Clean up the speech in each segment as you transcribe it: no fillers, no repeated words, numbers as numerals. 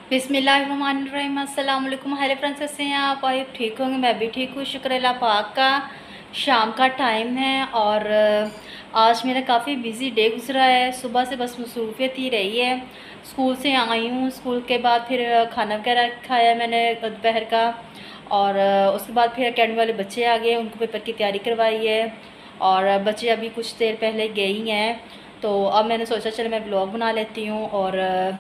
बिस्मिल्लाहिर्रहमानिर्रहीम। अस्सलाम वालेकुम। हेलो फ्रेंड्स, कैसे हैं आप? आई ठीक होंगे, मैं भी ठीक हूँ, शुक्र अल्लाह पाक का। शाम का टाइम है और आज मेरा काफ़ी बिज़ी डे गुजरा है। सुबह से बस मसरूफियत ही रही है। स्कूल से आई हूँ, स्कूल के बाद फिर खाना वगैरह खाया मैंने दोपहर का, और उसके बाद फिर अकेडमी वाले बच्चे आ गए, उनको पेपर की तैयारी करवाई है। और बच्चे अभी कुछ देर पहले गए ही हैं, तो अब मैंने सोचा चलो मैं ब्लॉग बना लेती हूँ। और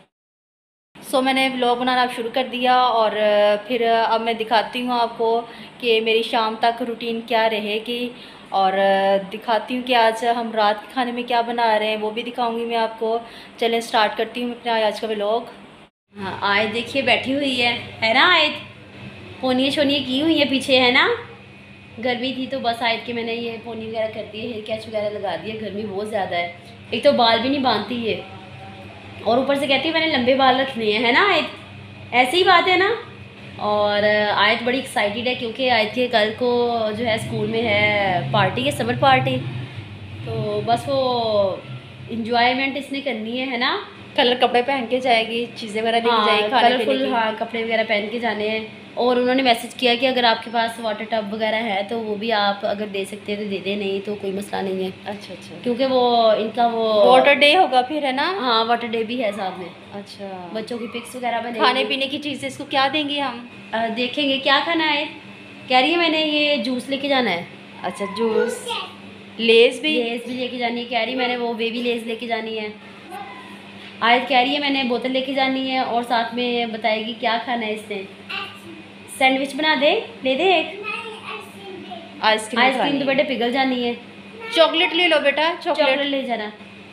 मैंने व्लॉग बनाना अब शुरू कर दिया। और फिर अब मैं दिखाती हूँ आपको कि मेरी शाम तक रूटीन क्या रहेगी। और दिखाती हूँ कि आज हम रात के खाने में क्या बना रहे हैं, वो भी दिखाऊंगी मैं आपको। चलें स्टार्ट करती हूँ अपना आज का व्लॉग। हाँ, आयत देखिए बैठी हुई है ना आयत। पोनियाँ शोनियाँ की हुई है पीछे, है ना। गर्मी थी तो बस आयत के मैंने ये पोनी वगैरह कर दी है, हेयर कैच वगैरह लगा दिया। गर्मी बहुत ज़्यादा है, एक तो बाल भी नहीं बांधती है और ऊपर से कहती है मैंने लंबे बाल रखने हैं, है ना आयत। ऐसी ही बात है ना। और आयत बड़ी एक्साइटेड है क्योंकि आयत के कल को जो है स्कूल में है पार्टी है, समर पार्टी। तो बस वो इंजॉयमेंट इसने करनी है ना। कलर कपड़े पहन के जाएगी, चीज़ें वगैरह लेके हाँ, जाएगी खाने पीने कलरफुल, की। हाँ कपड़े वगैरह पहन के जाने हैं। और उन्होंने मैसेज किया कि अगर आपके पास वाटर टब वगैरह है तो वो भी आप अगर दे सकते हैं तो दे दें, नहीं तो कोई मसला नहीं है। अच्छा अच्छा, क्योंकि वो इनका वो वाटर डे होगा फिर, है ना। हाँ वाटर डे भी है साथ में। अच्छा, बच्चों की पिक्स वगैरह खाने बनेंगी। पीने की चीज़ें इसको क्या देंगे हम? देखेंगे क्या खाना है। कह रही है मैंने ये जूस लेके जाना है। अच्छा, जूस, लेस भी। लेस भी लेके जानी है, कह रही मैंने वो बेबी लेस लेके जानी है। आयत कह रही है मैंने बोतल लेके जानी है और साथ में बताएगी क्या खाना है इसने। सैंडविच बना दे, ले दे एक। आइसक्रीम तो बेटे पिघल जानी है। चॉकलेट ले लो बेटा, चॉकलेट चॉकलेट ले जाना।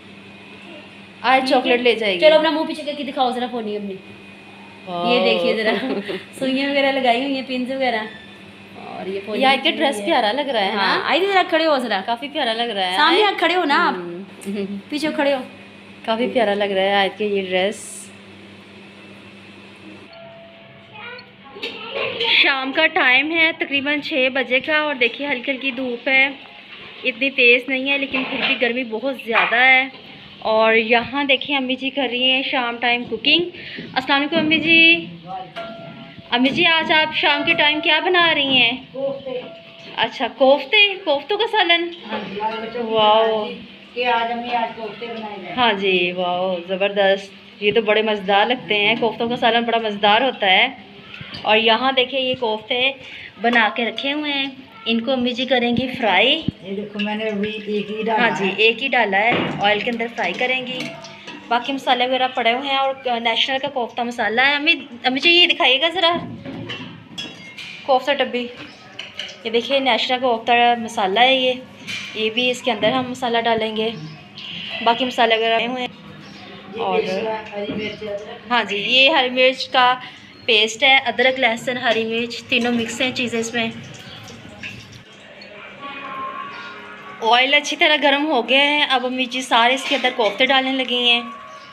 आज चॉकलेट ले जाएगी। चलो अपना मुंह पीछे करके दिखाओ जरा फोनी अपनी। ये देखिए जरा सुइयां वगैरह लगाई हुई हैं, पिंस वगैरह। और ये पोनी यार, के ड्रेस प्यारा लग रहा है। हाँ, ना, आई जरा खड़े हो, जरा काफी प्यारा लग रहा है। सामने आप खड़े हो ना, आप हम्म। पीछे खड़े हो। काफी प्यारा लग रहा है आज के ये ड्रेस। शाम का टाइम है तकरीबन 6 बजे का, और देखिए हल्की हल्की धूप है, इतनी तेज़ नहीं है लेकिन फिर भी गर्मी बहुत ज़्यादा है। और यहाँ देखिए अम्मी जी कर रही हैं शाम टाइम कुकिंग। अस्सलाम वालेकुम अम्मी जी। अम्मी जी, आज आप शाम के टाइम क्या बना रही हैं? अच्छा, कोफ्ते, कोफ्तों का सालन। वाह, हाँ जी, वाह ज़बरदस्त। ये तो बड़े मज़ेदार लगते हैं, कोफ्तों का सालन बड़ा मज़ेदार होता है। और यहाँ देखिए ये कोफ्ते बना के रखे हुए हैं, इनको अम्मी जी करेंगी फ्राई। ये देखो मैंने अभी एक ही डाला। हाँ जी, एक ही डाला है, ऑयल के अंदर फ्राई करेंगी। बाकी मसाले वगैरह पड़े हुए हैं, और नेशनल का कोफ्ता मसाला है। अम्मी अम्मी जी ये दिखाइएगा ज़रा कोफ्ता डब्बी। ये देखिए नेशनल का कोफ्ता मसाला है, ये भी इसके अंदर हम मसाला डालेंगे। बाकी मसाले वगैरह हुए हैं। और हाँ जी, ये हरी मिर्च का पेस्ट है, अदरक लहसुन हरी मिर्च तीनों मिक्स हैं चीज़ें इसमें। ऑयल अच्छी तरह गर्म हो गया है, अब अम्मी जी सारे इसके अंदर कोफ्ते डालने लगी हैं।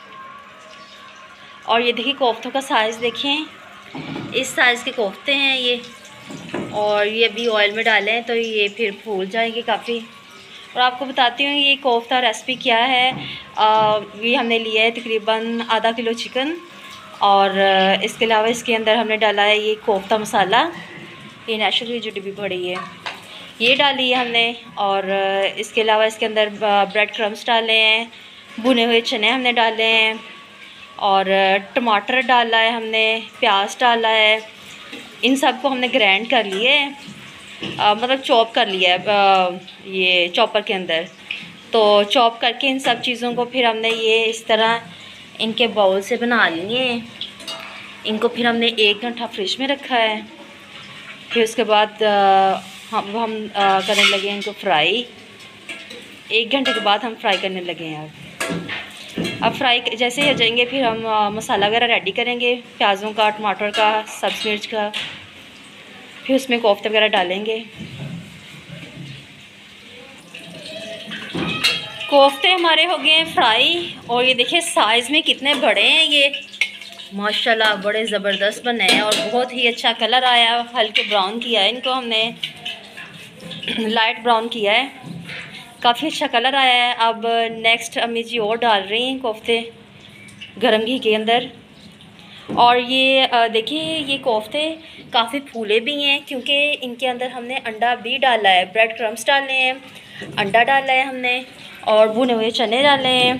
और ये देखिए कोफ्तों का साइज़ देखें, इस साइज़ के कोफ्ते हैं ये। और ये अभी ऑयल में डालें तो ये फिर फूल जाएंगे काफ़ी। और आपको बताती हूँ ये कोफ्ता रेसिपी क्या है। ये हमने लिया है तकरीबन आधा किलो चिकन, और इसके अलावा इसके अंदर हमने डाला है ये कोफ्ता मसाला, ये नेचुरली जो डिब्बी पड़ी है ये डाली है हमने। और इसके अलावा इसके अंदर ब्रेड क्रम्स डाले हैं, भुने हुए चने हमने डाले हैं, और टमाटर डाला है हमने, प्याज डाला है। इन सब को हमने ग्राइंड कर लिए, मतलब चॉप कर लिया है ये चॉपर के अंदर। तो चॉप करके इन सब चीज़ों को फिर हमने ये इस तरह इनके बाउल से बना लिए। इनको फिर हमने 1 घंटा फ्रिज में रखा है। फिर उसके बाद हम करने लगे हैं इनको फ्राई। 1 घंटे के बाद हम फ्राई करने लगे हैं। अब फ्राई जैसे ही हो जाएंगे फिर हम मसाला वगैरह रेडी करेंगे, प्याज़ों का, टमाटर का, सब्ज़ मिर्च का। फिर उसमें कोफ्ते वगैरह डालेंगे। कोफ्ते हमारे हो गए हैं फ्राई, और ये देखिए साइज़ में कितने बड़े हैं ये, माशाल्लाह बड़े ज़बरदस्त बने हैं। और बहुत ही अच्छा कलर आया, हल्के ब्राउन किया है इनको हमने, लाइट ब्राउन किया है, काफ़ी अच्छा कलर आया है। अब नेक्स्ट अम्मी जी और डाल रही हैं कोफ्ते गरम घी के अंदर। और ये देखिए ये कोफ्ते काफ़ी फूले भी हैं क्योंकि इनके अंदर हमने अंडा भी डाला है, ब्रेड क्रम्स डाले हैं, अंडा डाला है हमने और भुने हुए चने डाले हैं।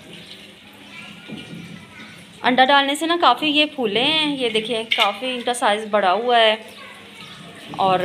अंडा डालने से ना काफ़ी ये फूले हैं, ये देखिए काफ़ी इनका साइज़ बड़ा हुआ है। और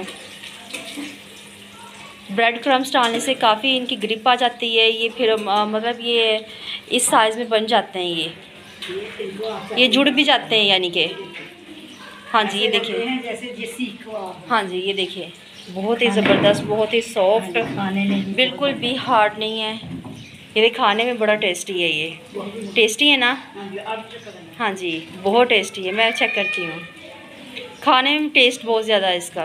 ब्रेड क्रम्स डालने से काफ़ी इनकी ग्रिप आ जाती है, ये फिर मतलब ये इस साइज़ में बन जाते हैं, ये जुड़ भी जाते हैं यानी कि। हाँ जी ये देखिए, हाँ जी ये देखिए बहुत ही ज़बरदस्त, बहुत ही सॉफ्ट, बिल्कुल भी हार्ड नहीं है। ये खाने में बड़ा टेस्टी है, ये टेस्टी है ना? हाँ जी बहुत टेस्टी है, मैं चेक करती हूँ, खाने में टेस्ट बहुत ज़्यादा है इसका।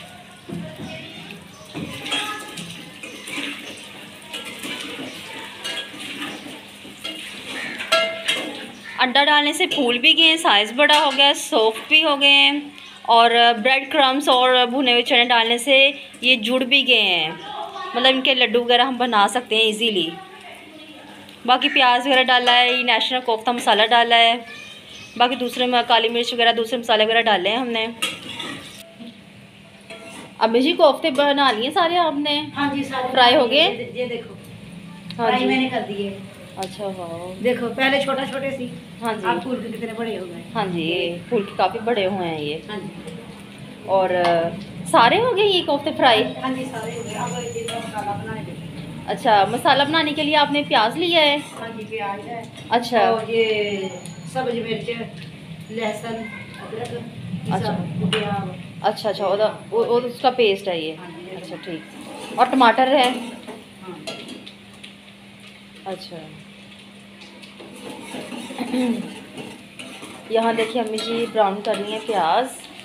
अंडा डालने से फूल भी गए हैं, साइज़ बड़ा हो गया, सॉफ्ट भी हो गए हैं। और ब्रेड क्रम्स और भुने हुए चने डालने से ये जुड़ भी गए हैं, मतलब इनके लड्डू वगैरह हम बना सकते हैं इजीली। बाकी प्याज वगैरह डाला है, ये नेशनल कोफ्ता मसाला डाला है, बाकी दूसरे में काली मिर्च वगैरह दूसरे मसाले वगैरह डाले हैं हमने। अम्मी जी कोफ्ते बना लिए सारे आपने? हाँ जी सारे फ्राई हो गए? ये देखो हाँ फ्राई जी मैंने कर दिए। अच्छा हाँ देखो पहले छोटा छोटे सी, हाँ जी, अब फूल के कितने बड़े हो गए। हाँ जी ये फूल के काफ़ी बड़े हुए हैं ये। हाँ जी और सारे हो गए ये कोफ्ते फ्राई? हाँ जी सारे हो गए। अब ये मसाला बनाने देंगे। अच्छा मसाला बनाने के लिए आपने प्याज लिया है? हाँ जी प्याज है, अच्छा और ये सब्ज मिर्च, लहसुन, अदरक, अच्छा अच्छा वो उसका पेस्ट है ये? अच्छा ठीक। और टमाटर है? अच्छा यहाँ देखिए अम्मी जी ब्राउन कर रही हैं प्याज।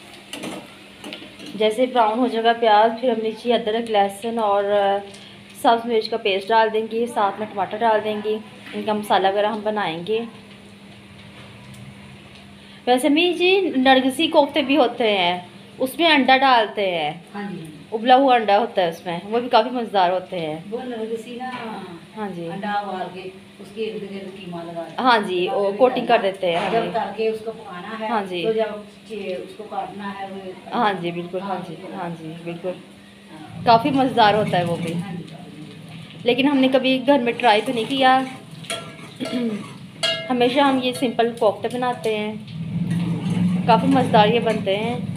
जैसे ब्राउन हो जाएगा प्याज, फिर अम्मी जी अदरक लहसुन और सब्ज़ मिर्च का पेस्ट डाल देंगी, साथ में टमाटर डाल देंगी, इनका मसाला वगैरह हम बनाएंगे। वैसे अम्मी जी नरगिसी कोफ्ते भी होते हैं, उसमें अंडा डालते हैं। हाँ जी उबला हुआ अंडा होता है उसमें, वो भी काफ़ी मज़ेदार होते हैं। वो नरगिसी ना, हाँ जी अंडा उबाल के उसके इर्द गिर्द कीमा लगा देते हैं। हाँ जी वो कोटिंग कर देते हैं। हाँ जब जी तल के उसको पकाना है, हाँ जी, तो जब उसको काटना है वो, हाँ जी बिल्कुल, हाँ जी हाँ जी बिल्कुल, काफ़ी मज़ेदार होता है वो भी। हाँ जी लेकिन हमने कभी घर में ट्राई तो नहीं किया हमेशा हम ये सिंपल कोफ्ते बनाते हैं, काफ़ी मज़ेदार ये बनते हैं।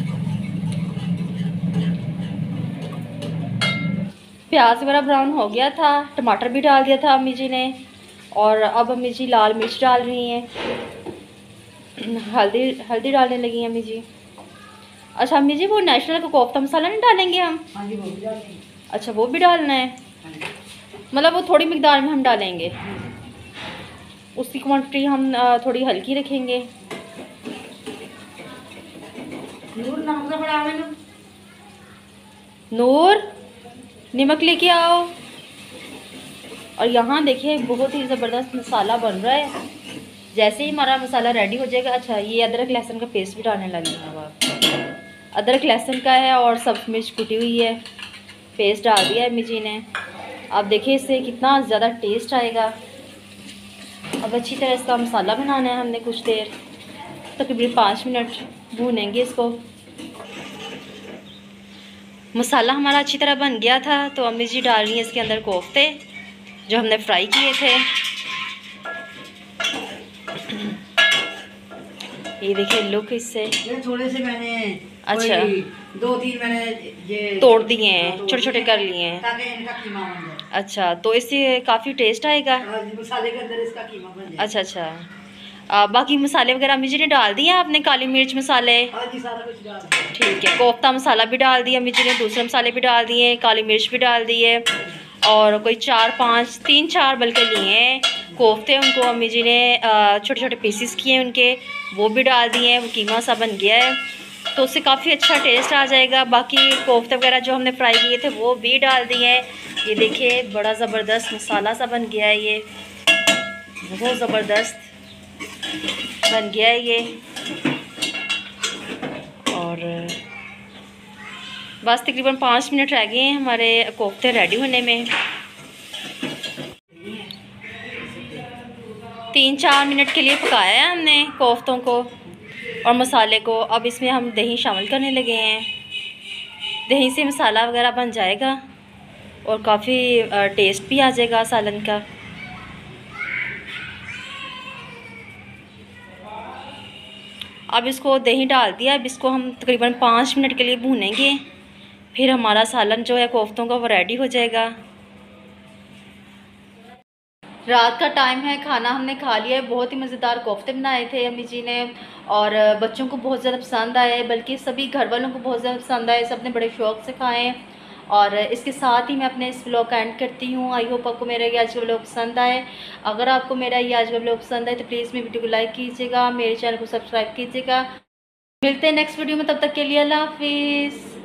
प्याज वगैरह ब्राउन हो गया था, टमाटर भी डाल दिया था अम्मी जी ने, और अब अम्मी जी लाल मिर्च डाल रही हैं, हल्दी डालने लगी हैं अम्मी जी। अच्छा अम्मी जी वो नेशनल का कोफ्ता मसाला नहीं डालेंगे हम? हाँ जी वो भी डालेंगे। अच्छा वो भी डालना है, हाँ जी मतलब वो थोड़ी मिकदार में हम डालेंगे, उसकी क्वांटिटी हम थोड़ी हल्की रखेंगे। नूर नमक बड़ा मैंने, नूर नमक लेके आओ। और यहाँ देखिए बहुत ही ज़बरदस्त मसाला बन रहा है। जैसे ही हमारा मसाला रेडी हो जाएगा, अच्छा ये अदरक लहसुन का पेस्ट भी डालने लगी हूँ अब, अदरक लहसुन का है और सब्ज़ मिर्च कुटी हुई है, पेस्ट डाल दिया है अम्मी जी ने। अब देखिए इससे कितना ज़्यादा टेस्ट आएगा। अब अच्छी तरह इसका मसाला बनाना है हमने, कुछ देर तकरीबन 5 मिनट भूनेंगे इसको। मसाला हमारा अच्छी तरह बन गया था, तो अम्मी जी डाल रही हैं इसके अंदर कोफ्ते जो हमने फ्राई किए थे। ये देखिए लुक इससे, ये थोड़े से मैंने, अच्छा 2-3 मैंने ये तोड़ दिए हैं, छोटे छोटे कर लिए हैं। ताकि इनका कीमा बन जाए। अच्छा तो इससे काफ़ी टेस्ट आएगा। हाँ जी, मसाले के अंदर इसका कीमा बन जाए। अच्छा अच्छा बाकी मसाले वगैरह अम्मी जी ने डाल दिए आपने? काली मिर्च मसाले, हाँ जी सारा कुछ डाल दिया। ठीक है। कोफ्ता मसाला भी डाल दिया अम्मी जी ने, दूसरे मसाले भी डाल दिए, काली मिर्च भी डाल दी है, और कोई 3-4 बल्कि लिए हैं कोफ्ते, उनको अम्मी जी ने छोटे छोटे पीसेस किए हैं उनके, वो भी डाल दिए हैं। वो कीमा सा बन गया है, तो उससे काफ़ी अच्छा टेस्ट आ जाएगा। बाकी कोफ्ते वगैरह जो हमने फ्राई किए थे वो भी डाल दिए हैं। ये देखिए बड़ा ज़बरदस्त मसाला सा बन गया है, ये बहुत ज़बरदस्त बन गया है ये। और बस तकरीबन 5 मिनट रह गए हैं हमारे कोफ्ते रेडी होने में। 3-4 मिनट के लिए पकाया है हमने कोफ्तों को और मसाले को। अब इसमें हम दही शामिल करने लगे हैं। दही से मसाला वगैरह बन जाएगा और काफ़ी टेस्ट भी आ जाएगा सालन का। अब इसको दही डाल दिया। अब इसको हम तकरीबन 5 मिनट के लिए भूनेंगे, फिर हमारा सालन जो है कोफ्तों का वो रेडी हो जाएगा। रात का टाइम है, खाना हमने खा लिया है। बहुत ही मज़ेदार कोफ्ते बनाए थे अम्मी जी ने और बच्चों को बहुत ज़्यादा पसंद आए, बल्कि सभी घर वालों को बहुत ज़्यादा पसंद आए। सब ने बड़े शौक़ से खाए। और इसके साथ ही मैं अपने इस व्लॉग का एंड करती हूँ। आई होप आपको मेरा ये आज का व्लॉग पसंद आए। अगर आपको मेरा ये आज का व्लॉग पसंद आए तो प्लीज़ मेरी वीडियो को लाइक कीजिएगा, मेरे चैनल को सब्सक्राइब कीजिएगा। मिलते हैं नेक्स्ट वीडियो में, तब तक के लिए अल्लाह हाफिज़।